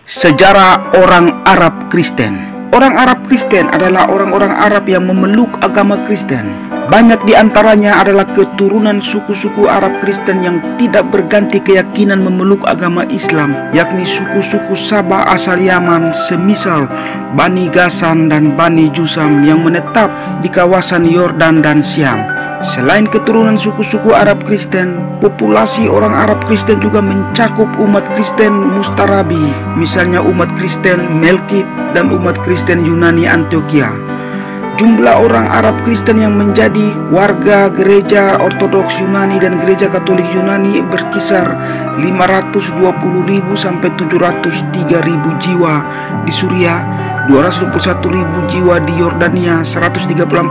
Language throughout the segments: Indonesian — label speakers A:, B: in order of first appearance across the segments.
A: Sejarah orang Arab Kristen. Orang Arab Kristen adalah orang-orang Arab yang memeluk agama Kristen. Banyak di antaranya adalah keturunan suku-suku Arab Kristen yang tidak berganti keyakinan memeluk agama Islam, yakni suku-suku Sabah asal Yaman, semisal Bani Ghassan dan Bani Jusam yang menetap di kawasan Yordan dan Syam. Selain keturunan suku-suku Arab Kristen, populasi orang Arab Kristen juga mencakup umat Kristen Mustarabi, misalnya umat Kristen Melkit dan umat Kristen Yunani Antioquia. Jumlah orang Arab Kristen yang menjadi warga gereja Ortodoks Yunani dan gereja Katolik Yunani berkisar 520.000 sampai 703.000 jiwa di Suriah, 221.000 jiwa di Yordania, 134.130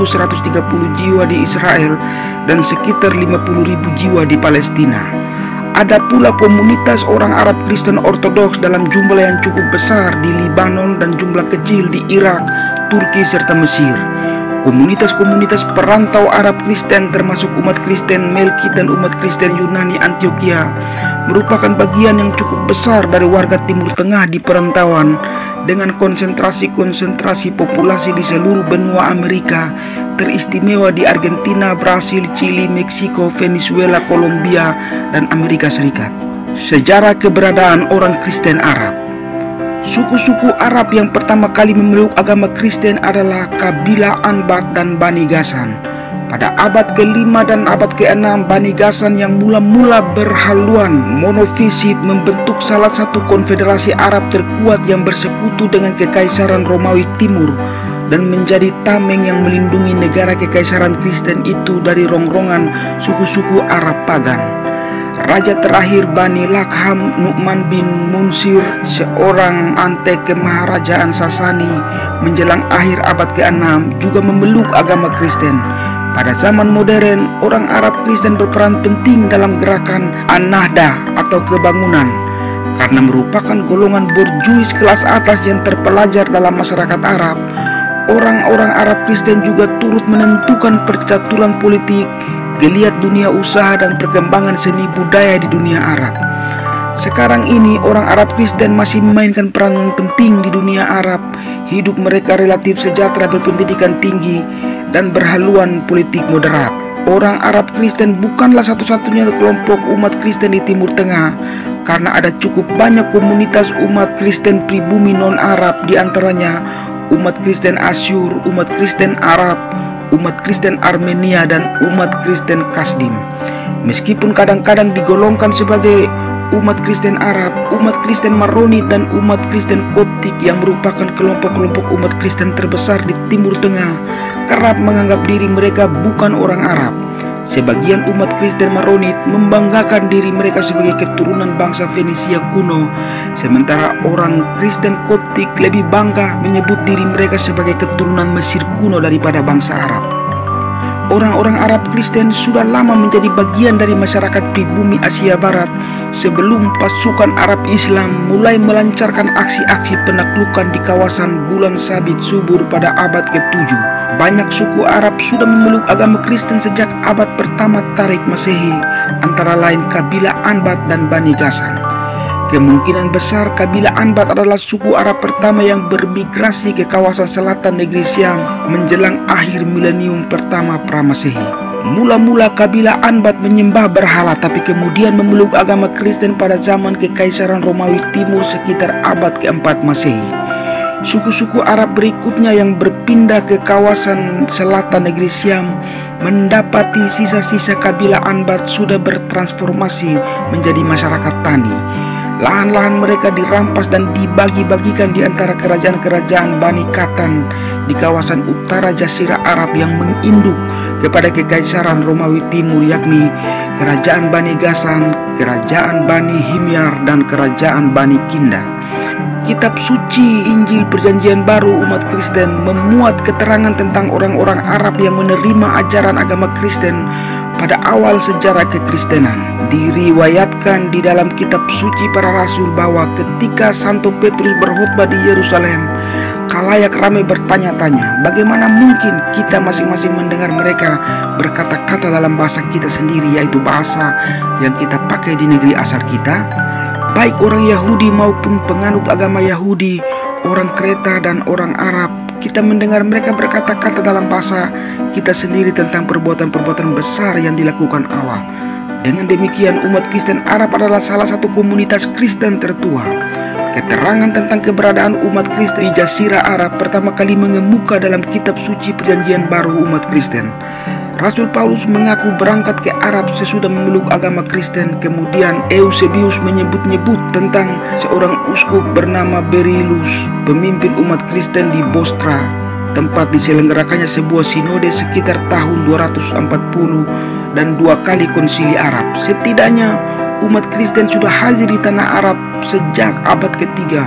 A: jiwa di Israel, dan sekitar 50.000 jiwa di Palestina. Ada pula komunitas orang Arab Kristen Ortodoks dalam jumlah yang cukup besar di Libanon dan jumlah kecil di Irak, Turki, serta Mesir. Komunitas-komunitas perantau Arab Kristen termasuk umat Kristen Melkit dan umat Kristen Yunani Antioquia merupakan bagian yang cukup besar dari warga Timur Tengah di perantauan, dengan konsentrasi populasi di seluruh benua Amerika, teristimewa di Argentina, Brasil, Chili, Meksiko, Venezuela, Kolombia, dan Amerika Serikat. Sejarah keberadaan orang Kristen Arab. Suku-suku Arab yang pertama kali memeluk agama Kristen adalah kabilah Anbat dan Bani Ghassan. Pada abad ke-5 dan abad ke-6, Bani Ghassan yang mula-mula berhaluan monofisit membentuk salah satu konfederasi Arab terkuat yang bersekutu dengan Kekaisaran Romawi Timur dan menjadi tameng yang melindungi negara Kekaisaran Kristen itu dari rongrongan suku-suku Arab pagan. Raja terakhir Bani Lakham, Nu'man bin Munsir, seorang antek kemaharajaan Sasani menjelang akhir abad ke-6, juga memeluk agama Kristen. Pada zaman modern, orang Arab Kristen berperan penting dalam gerakan An-Nahdah atau kebangunan, karena merupakan golongan borjuis kelas atas yang terpelajar dalam masyarakat Arab. Orang-orang Arab Kristen juga turut menentukan percaturan politik, geliat dunia usaha, dan perkembangan seni budaya di dunia Arab. Sekarang ini orang Arab Kristen masih memainkan peranan penting di dunia Arab. Hidup mereka relatif sejahtera, berpendidikan tinggi, dan berhaluan politik moderat. Orang Arab Kristen bukanlah satu-satunya kelompok umat Kristen di Timur Tengah, karena ada cukup banyak komunitas umat Kristen pribumi non-Arab, di antaranya umat Kristen Asyur, umat Kristen Arab, umat Kristen Armenia, dan umat Kristen Kasdim. Meskipun kadang-kadang digolongkan sebagai umat Kristen Arab, umat Kristen Maronit, dan umat Kristen Koptik yang merupakan kelompok-kelompok umat Kristen terbesar di Timur Tengah, kerap menganggap diri mereka bukan orang Arab. Sebagian umat Kristen Maronit membanggakan diri mereka sebagai keturunan bangsa Fenisia kuno, sementara orang Kristen Koptik lebih bangga menyebut diri mereka sebagai keturunan Mesir kuno daripada bangsa Arab. Orang-orang Arab Kristen sudah lama menjadi bagian dari masyarakat pribumi Asia Barat sebelum pasukan Arab Islam mulai melancarkan aksi-aksi penaklukan di kawasan Bulan Sabit subur pada abad ke-7. Banyak suku Arab sudah memeluk agama Kristen sejak abad pertama Tarik Masehi, antara lain kabilah Anbat dan Bani Ghassan. Kemungkinan besar kabilah Anbat adalah suku Arab pertama yang bermigrasi ke kawasan selatan negeri Syam menjelang akhir milenium pertama pra-Masehi. Mula-mula kabilah Anbat menyembah berhala, tapi kemudian memeluk agama Kristen pada zaman Kekaisaran Romawi Timur sekitar abad ke-4 Masehi. Suku-suku Arab berikutnya yang berpindah ke kawasan selatan negeri Syam mendapati sisa-sisa kabilah Anbat sudah bertransformasi menjadi masyarakat tani. Lahan-lahan mereka dirampas dan dibagi-bagikan di antara kerajaan-kerajaan Bani Katan di kawasan utara Jazirah Arab yang menginduk kepada Kekaisaran Romawi Timur, yakni Kerajaan Bani Ghassan, Kerajaan Bani Himyar, dan Kerajaan Bani Kinda. Kitab suci Injil Perjanjian Baru umat Kristen memuat keterangan tentang orang-orang Arab yang menerima ajaran agama Kristen pada awal sejarah kekristenan. Diriwayatkan di dalam kitab suci para rasul bahwa ketika Santo Petrus berkhotbah di Yerusalem, khalayak ramai bertanya-tanya, bagaimana mungkin kita masing-masing mendengar mereka berkata-kata dalam bahasa kita sendiri, yaitu bahasa yang kita pakai di negeri asal kita? baik orang Yahudi maupun penganut agama Yahudi, orang Kreta dan orang Arab, kita mendengar mereka berkata-kata dalam bahasa kita sendiri tentang perbuatan-perbuatan besar yang dilakukan Allah. Dengan demikian, umat Kristen Arab adalah salah satu komunitas Kristen tertua. Keterangan tentang keberadaan umat Kristen di Jazirah Arab pertama kali mengemuka dalam kitab suci Perjanjian Baru umat Kristen. Rasul Paulus mengaku berangkat ke Arab sesudah memeluk agama Kristen. Kemudian Eusebius menyebut-nyebut tentang seorang uskup bernama Beryllus, pemimpin umat Kristen di Bostra, tempat diselenggarakannya sebuah sinode sekitar tahun 240 dan 2 kali konsili Arab. Setidaknya umat Kristen sudah hadir di tanah Arab sejak abad ketiga.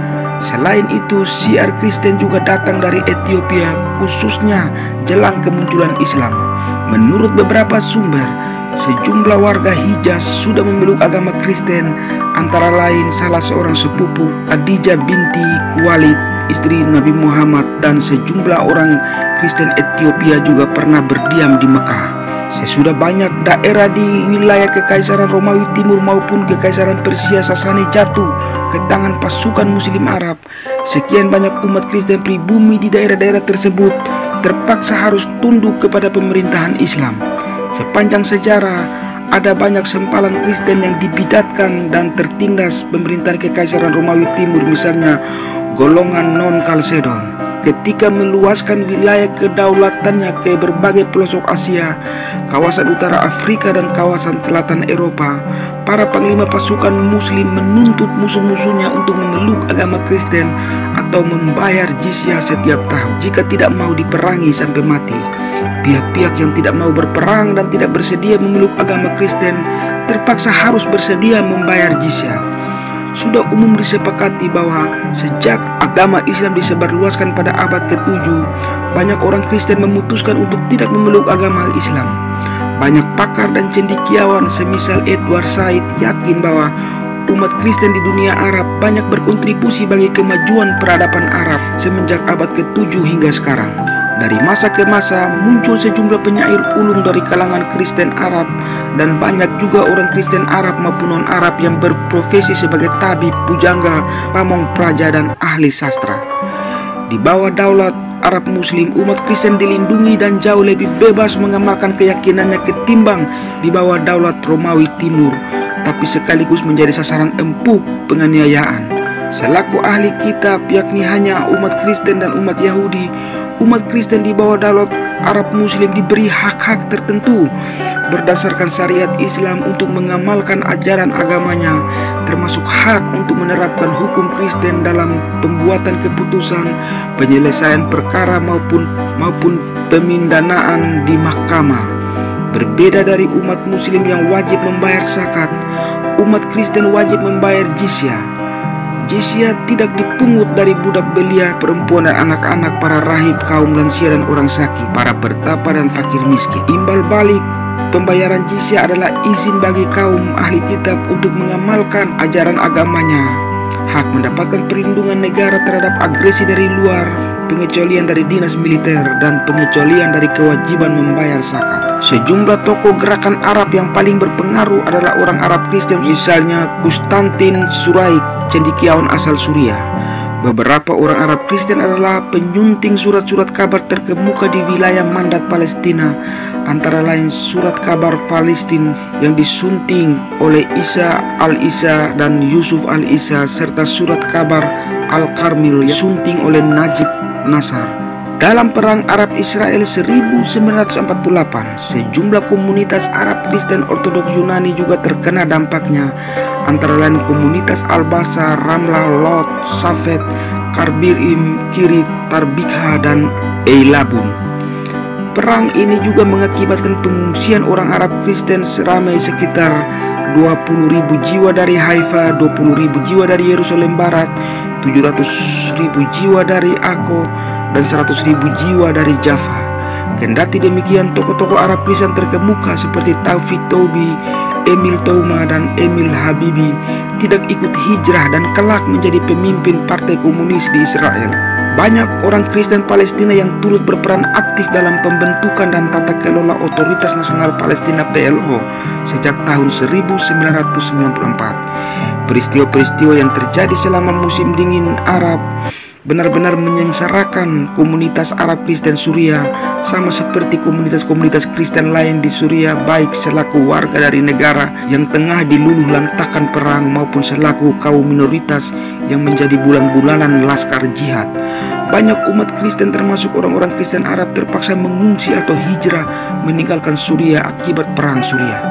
A: Selain itu, syiar Kristen juga datang dari Ethiopia, khususnya jelang kemunculan Islam. Menurut beberapa sumber, sejumlah warga Hijaz sudah memeluk agama Kristen, antara lain salah seorang sepupu Khadijah binti Khuwailid, istri Nabi Muhammad, dan sejumlah orang Kristen Ethiopia juga pernah berdiam di Mekah. Sesudah banyak daerah di wilayah Kekaisaran Romawi Timur maupun Kekaisaran Persia Sasani jatuh ke tangan pasukan Muslim Arab, sekian banyak umat Kristen pribumi di daerah-daerah tersebut terpaksa harus tunduk kepada pemerintahan Islam. Sepanjang sejarah, ada banyak sempalan Kristen yang dibidatkan dan tertindas pemerintahan Kekaisaran Romawi Timur, misalnya golongan non-Kalsedon. Ketika meluaskan wilayah kedaulatannya ke berbagai pelosok Asia, kawasan utara Afrika dan kawasan selatan Eropa, para panglima pasukan Muslim menuntut musuh-musuhnya untuk memeluk agama Kristen atau membayar jizyah setiap tahun jika tidak mau diperangi sampai mati. Pihak-pihak yang tidak mau berperang dan tidak bersedia memeluk agama Kristen terpaksa harus bersedia membayar jizyah. Sudah umum disepakati bahwa sejak agama Islam disebarluaskan pada abad ke-7, banyak orang Kristen memutuskan untuk tidak memeluk agama Islam. Banyak pakar dan cendekiawan semisal Edward Said yakin bahwa umat Kristen di dunia Arab banyak berkontribusi bagi kemajuan peradaban Arab semenjak abad ke-7 hingga sekarang. Dari masa ke masa muncul sejumlah penyair ulung dari kalangan Kristen Arab, dan banyak juga orang Kristen Arab maupun non-Arab yang berprofesi sebagai tabib, pujangga, pamong praja, dan ahli sastra. Di bawah daulat Arab Muslim, umat Kristen dilindungi dan jauh lebih bebas mengamalkan keyakinannya ketimbang di bawah daulat Romawi Timur, tapi sekaligus menjadi sasaran empuk penganiayaan. Selaku ahli kitab, yakni hanya umat Kristen dan umat Yahudi, umat Kristen di bawah daulat Arab Muslim diberi hak-hak tertentu berdasarkan syariat Islam untuk mengamalkan ajaran agamanya, termasuk hak untuk menerapkan hukum Kristen dalam pembuatan keputusan, penyelesaian perkara maupun pemindanaan di mahkamah. Berbeda dari umat Muslim yang wajib membayar zakat, umat Kristen wajib membayar jizyah. Jizyah tidak dipungut dari budak belia, perempuan dan anak-anak, para rahib, kaum lansia dan orang sakit, para bertapa dan fakir miskin. Imbal balik pembayaran jizyah adalah izin bagi kaum ahli kitab untuk mengamalkan ajaran agamanya, hak mendapatkan perlindungan negara terhadap agresi dari luar, pengecualian dari dinas militer, dan pengecualian dari kewajiban membayar zakat. Sejumlah tokoh gerakan Arab yang paling berpengaruh adalah orang Arab Kristen, misalnya Konstantin Suraik, cendekiawan asal Suriah. Beberapa orang Arab Kristen adalah penyunting surat-surat kabar terkemuka di wilayah mandat Palestina, antara lain surat kabar Palestina yang disunting oleh Isa al-Isa dan Yusuf al-Isa, serta surat kabar Al-Karmil yang disunting oleh Najib Nasar. Dalam Perang Arab-Israel 1948, sejumlah komunitas Arab Kristen Ortodoks Yunani juga terkena dampaknya, antara lain komunitas Al-Basa, Ramlah, Lod, Safed, Karbirim, Kirit, Tarbikha, dan Eilabun. Perang ini juga mengakibatkan pengungsian orang Arab Kristen seramai sekitar 20.000 jiwa dari Haifa, 20.000 jiwa dari Yerusalem Barat, 700.000 jiwa dari Akko, dan 100.000 jiwa dari Jaffa. Kendati demikian, tokoh-tokoh Arab Kristen terkemuka seperti Taufik Toubi, Emil Touma, dan Emil Habibi tidak ikut hijrah dan kelak menjadi pemimpin partai komunis di Israel. Banyak orang Kristen Palestina yang turut berperan aktif dalam pembentukan dan tata kelola Otoritas Nasional Palestina PLO sejak tahun 1994. Peristiwa-peristiwa yang terjadi selama musim dingin Arab benar-benar menyengsarakan komunitas Arab Kristen Suriah, sama seperti komunitas-komunitas Kristen lain di Suriah, baik selaku warga dari negara yang tengah diluluh lantakan perang maupun selaku kaum minoritas yang menjadi bulan-bulanan laskar jihad. Banyak umat Kristen termasuk orang-orang Kristen Arab terpaksa mengungsi atau hijrah meninggalkan Suriah akibat perang Suriah.